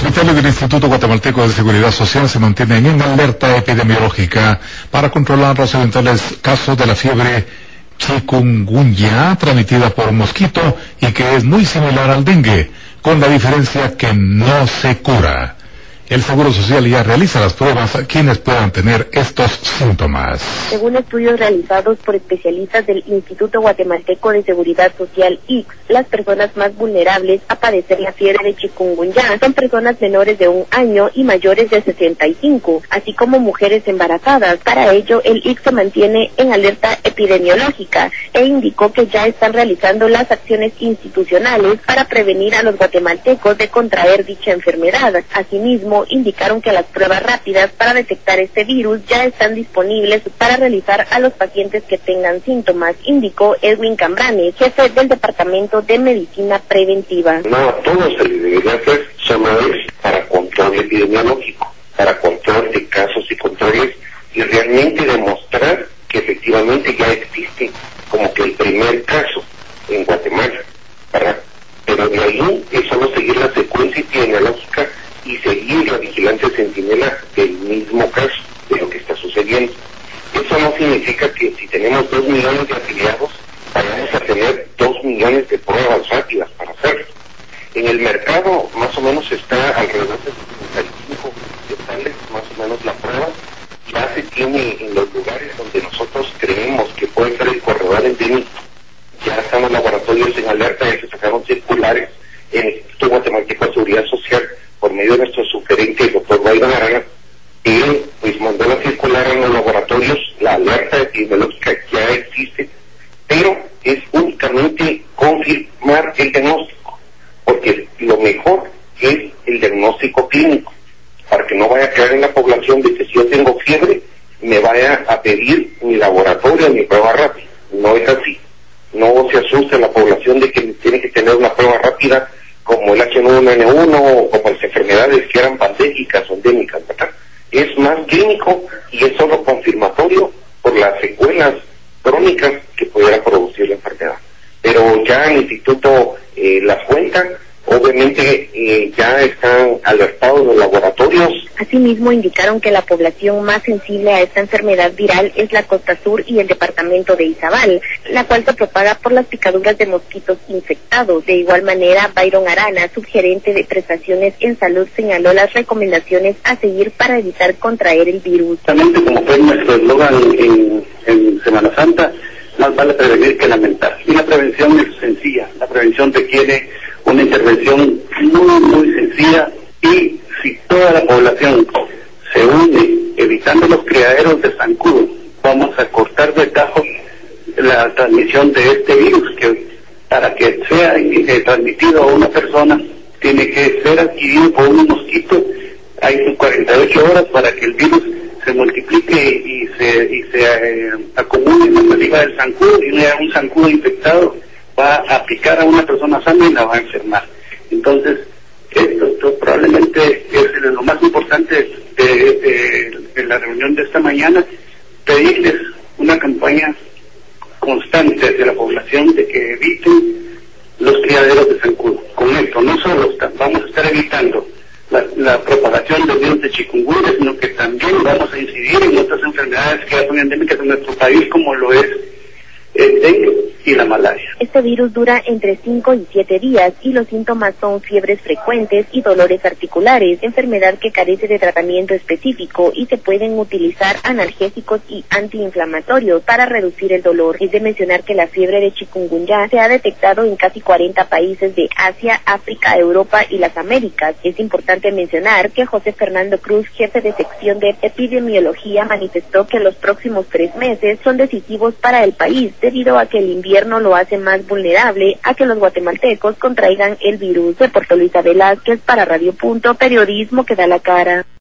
Hospitales del Instituto Guatemalteco de Seguridad Social se mantienen en alerta epidemiológica para controlar los eventuales casos de la fiebre chikungunya transmitida por un mosquito y que es muy similar al dengue, con la diferencia que no se cura. El Seguro Social ya realiza las pruebas a quienes puedan tener estos síntomas. Según estudios realizados por especialistas del Instituto Guatemalteco de Seguridad Social, IGS, las personas más vulnerables a padecer la fiebre de chikungunya son personas menores de 1 año y mayores de 65, así como mujeres embarazadas. Para ello, el IGS se mantiene en alerta epidemiológica e indicó que ya están realizando las acciones institucionales para prevenir a los guatemaltecos de contraer dicha enfermedad. Asimismo, indicaron que las pruebas rápidas para detectar este virus ya están disponibles para realizar a los pacientes que tengan síntomas, indicó Edwin Cambranes, jefe del Departamento de Medicina Preventiva. No a todos se les debería hacer, solo es para control epidemiológico, para control de casos y controles y realmente demostrar que efectivamente ya existe como que el primer caso en Guatemala, ¿verdad? Pero de ahí es solo seguir la secuencia epidemiológica y seguir la vigilancia centinela del mismo caso, de lo que está sucediendo. Eso no significa que si tenemos 2 millones de afiliados, vayamos a tener 2 millones de pruebas rápidas para hacerlo. En el mercado más o menos está alrededor de 75 tales, más o menos la prueba. Ya se tiene en los lugares donde nosotros creemos que puede ser el corredor endémico. Ya están los laboratorios en alerta, ya se sacaron circulares en el Instituto Guatemalteco de Seguridad Social por medio de nuestro sugerente, el doctor Byron Arana. Él pues mandó la circular en los laboratorios, la alerta epidemiológica ya existe, pero es únicamente confirmar el diagnóstico, porque lo mejor es el diagnóstico clínico, para que no vaya a quedar en la población de que si yo tengo fiebre, me vaya a pedir mi laboratorio, mi prueba rápida. No es así. No se asuste la población de que tiene que tener una prueba rápida como el H1N1 o como las enfermedades que eran pandémicas o endémicas, ¿verdad? Es más clínico y es solo confirmatorio por las secuelas crónicas que pudiera producir la enfermedad. Pero ya el instituto las cuenta, obviamente ya están alertados los laboratorios. Asimismo, indicaron que la población más sensible a esta enfermedad viral es la costa sur y el departamento de Izabal, la cual se propaga por las picaduras de mosquitos infectados. De igual manera, Byron Arana, subgerente de prestaciones en salud, señaló las recomendaciones a seguir para evitar contraer el virus. Justamente como fue nuestro eslogan en Semana Santa, más vale prevenir que lamentar. Y la prevención es sencilla, la prevención requiere una intervención muy sencilla, y si toda la población se une evitando los criaderos de zancudo, vamos a cortar de tajo la transmisión de este virus, que para que sea transmitido a una persona tiene que ser adquirido por un mosquito. Hay 48 horas para que el virus se multiplique y se acumule en la saliva del zancudo, y un zancudo infectado va a picar a una persona sana y la va a enfermar. Entonces, esto probablemente es lo más importante de la reunión de esta mañana, pedirles una campaña constante de la población de que eviten los criaderos de zancudo. Con esto no solo vamos a estar evitando la propagación del virus de chikungunya, sino que también vamos a incidir en otras enfermedades que ya son endémicas en nuestro país, como lo es el dengue y la malaria. Este virus dura entre 5 y 7 días y los síntomas son fiebres frecuentes y dolores articulares, enfermedad que carece de tratamiento específico y se pueden utilizar analgésicos y antiinflamatorios para reducir el dolor. Es de mencionar que la fiebre de chikungunya se ha detectado en casi 40 países de Asia, África, Europa y las Américas. Es importante mencionar que José Fernando Cruz, jefe de sección de epidemiología, manifestó que los próximos 3 meses son decisivos para el país, debido a que el invierno lo hace más vulnerable a que los guatemaltecos contraigan el virus. Reportó Luisa Velázquez para Radio Punto, periodismo que da la cara.